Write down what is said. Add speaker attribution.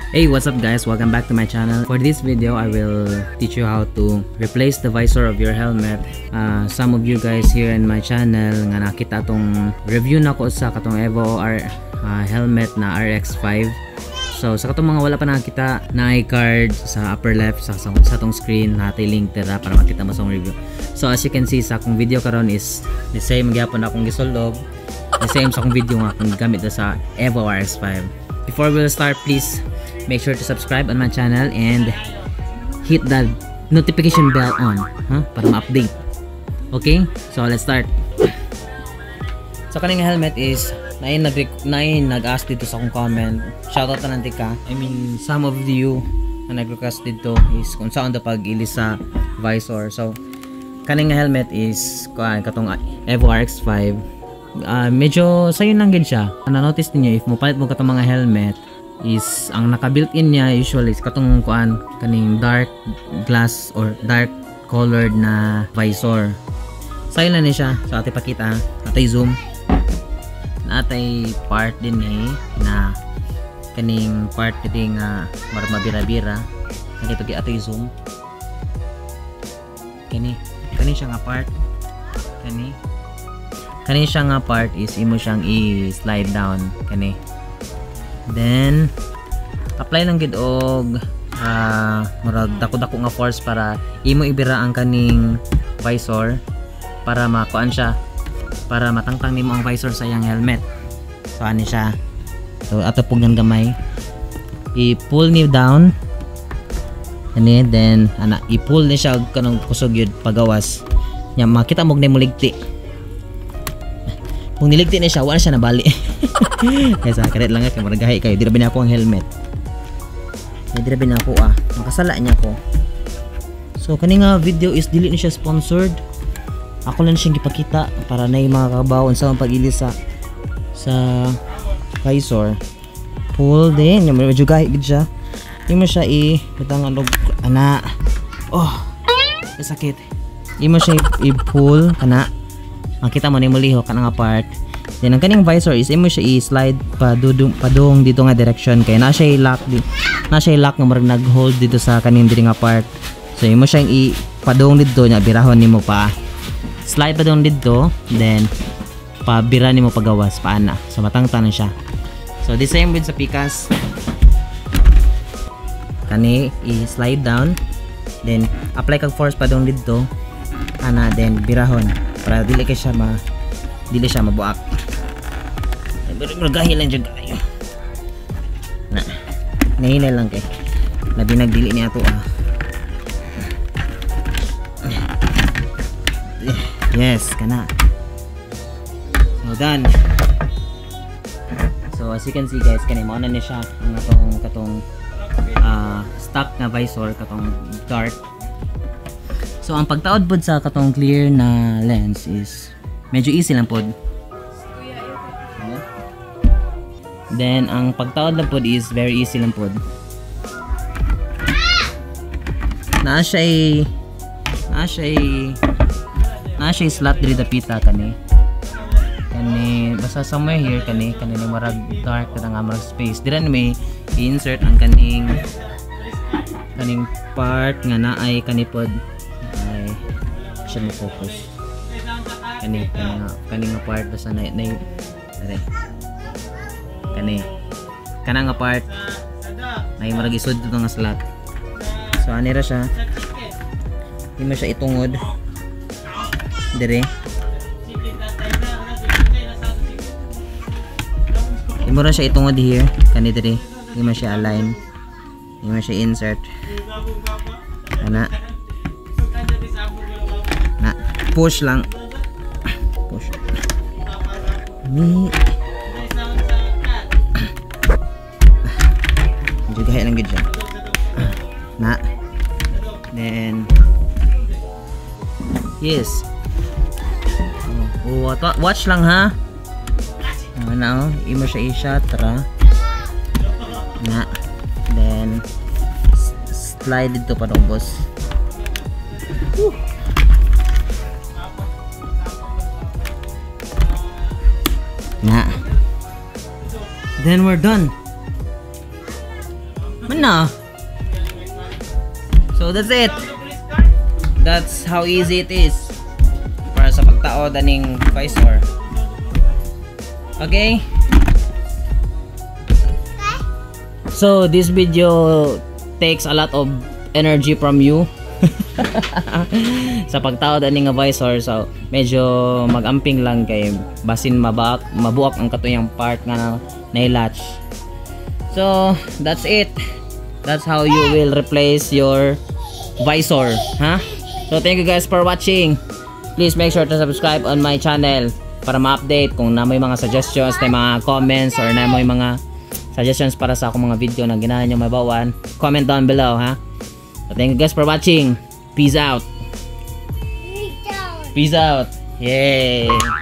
Speaker 1: Hey, what's up guys, welcome back to my channel. For this video I will teach you how to replace the visor of your helmet. Some of you guys here in my channel nga nakita tong review nako sa katong Evo helmet na RX5. So sa katong mga wala pa nakita, na i-card sa upper left sa tong screen, natay link tira para makita mo sa review. So as you can see sa akong video karon is the same gyapon akong gisulog, the same sa akong video nga akong gamit sa Evo RX5. Before we start, please make sure to subscribe on my channel and hit the notification bell on para ma-update. Okay, so let's start. So kaning helmet is nag-ask dito sa akong comment. Shoutout na nanti ka. I mean, some of you na nag-request dito is kung saan daw pag-ilis sa visor. So kaning helmet is katong Evo RX5. Medyo sayo lang gid siya. Na-notice niyo if mo palit mo katong mga helmet is ang naka-built-in niya usually is katong kaning dark glass or dark colored na visor. Sayo lang ni siya. So ate pakita, atay zoom. Natay part din na kaning part kiti nga mabira-bira. Kanito gi atay zoom. Kani siya nga part. Kani siya nga part is imo siyang i-slide down kani. Then apply lang gid og murag dako-dako nga force para imo ibira ang kaning visor para makuan siya, para matangtang nimo ang visor sa iyang helmet. So ani siya. So ato pug ng gamay i-pull ni down ani, then i-pull ni siya kanang kusog yun pagawas nya makita mo muligti. Kung niligti na siya, wala siya nabali. Kaya sa karet lang kay maragahi kayo. Dirabi na ako ang helmet. Dirabi na ako makasala niya ko. So kani nga video is dili ni siya sponsored. Ako lang siyang gipakita para na yung mga kabawon sa pag-ilis sa visor. Pull din, yung medyo gahi gid siya. Imo siya bitang ana. Oh, sakit. Imo siya i-pull kana. Makita mo ni muliho ka nga part. Then ang kaning visor is imo siya i-slide padung dito nga direction kay na siya lock nga marag nag-hold dito sa kaning diri nga part. So imo siya i-padung dito nya birahon nimo pa. Slide padung dito, then pabira nimo pagawas paana. So matangtan na siya. So the same with sa pikas. Kani i-slide down, then apply kag force padung dito. Ana, then birahon para dili siya mabuak. Magahi lang dyan kayo na nahinay lang kay labi nagdili niya ito yes kana. So done. So as you can see guys, kani mao na ni siya ang katong stock na visor katong dark. So ang pagtaod pod sa katong clear na lens is medyo easy lang pod. Then ang pagtaod lang pod is very easy lang pod. Naa siya slot diri dapita kani basta somewhere here kani marag dark kada nga marag space dira may insert ang kaning part nga naay kani pod ay siya mo focus kani nga part basta na kana nga part ay marag isod dito nga slot. So ani ra siya, imo siya itungod dire, imo ra siya itungod here kani dire, imo siya align, imo siya insert ana na push lang, push ni gahe lang gid siya na, then yes, watch lang ha na imo siya i-shot ra na, then slide dito pa daw boss. Na, then we're done. na. So that's it. That's how easy it is para sa pagtaod aning visor. Okay? So this video takes a lot of energy from you sa pagtaod aning visor. So medyo magamping lang kay basin mabuak ang katuyang part nga na-latch. So that's it. That's how you will replace your visor, huh? So thank you guys for watching. Please make sure to subscribe on my channel para ma-update kung na may mga suggestions, na mga comments, or na may mga suggestions para sa akong mga video na ginahan nyo mabawan. Comment down below, ha? So thank you guys for watching. Peace out. Peace out. Yay.